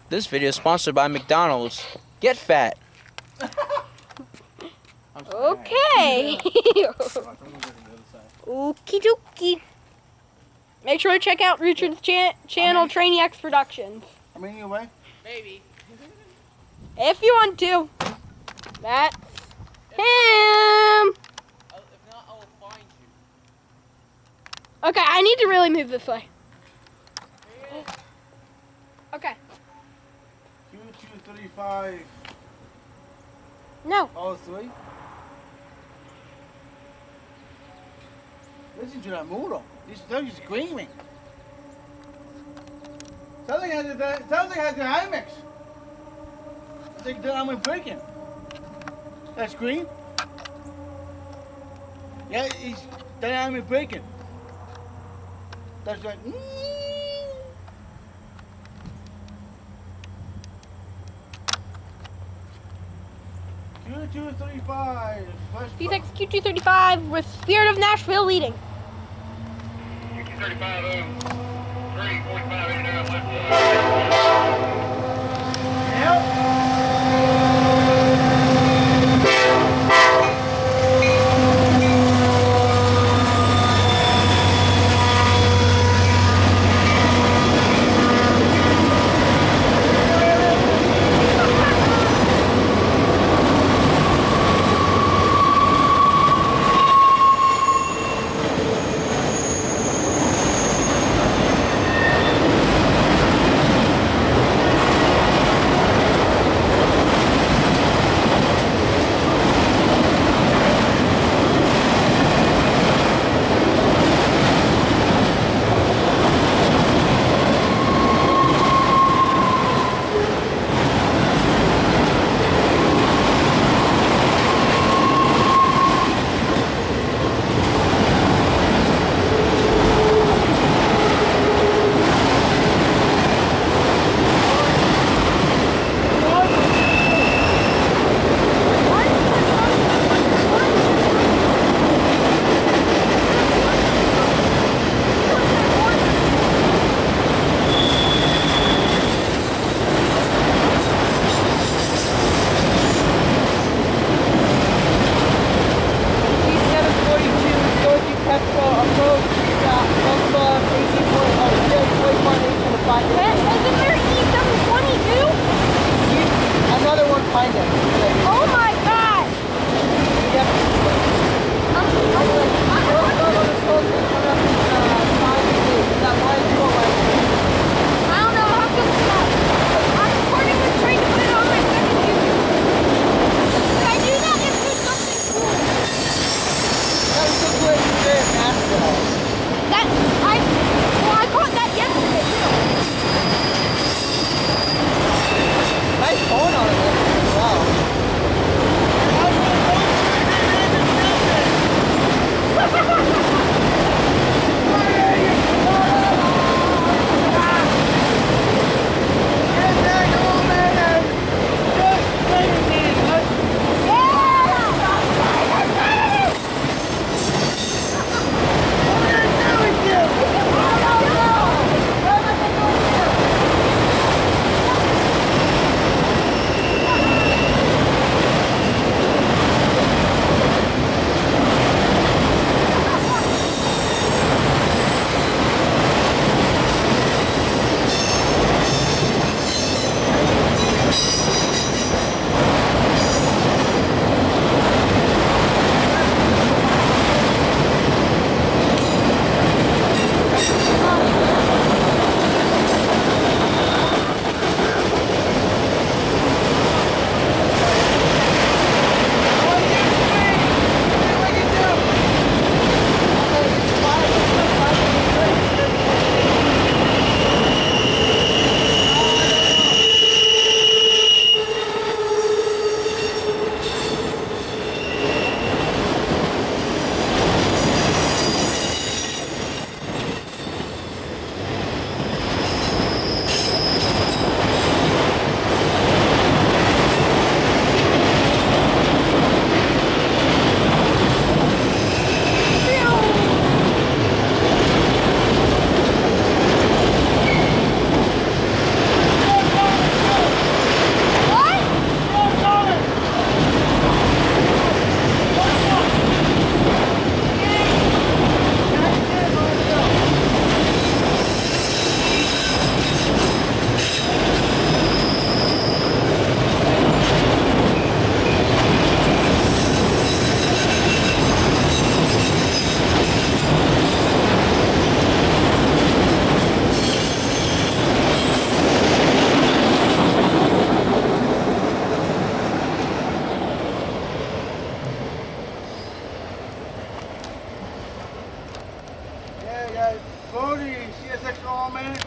This video is sponsored by McDonald's. Get fat. Okay. Okie dokie. Make sure to check out Richard's channel, Trainee X Productions. I mean, you away? Maybe. If you want to. That's him. If not, I will find you. Okay, I need to really move this way. Okay. Q235. No. 03. Listen to that motor. This thing is screaming. Something has the IMAX. I think that I'm breaking. That scream? Yeah, it's dynamic braking. That's like. Q235. C.P.H Q235 with Spirit of Nashville leading. Q235-03, 45 in left. Yep.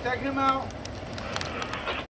Check him out.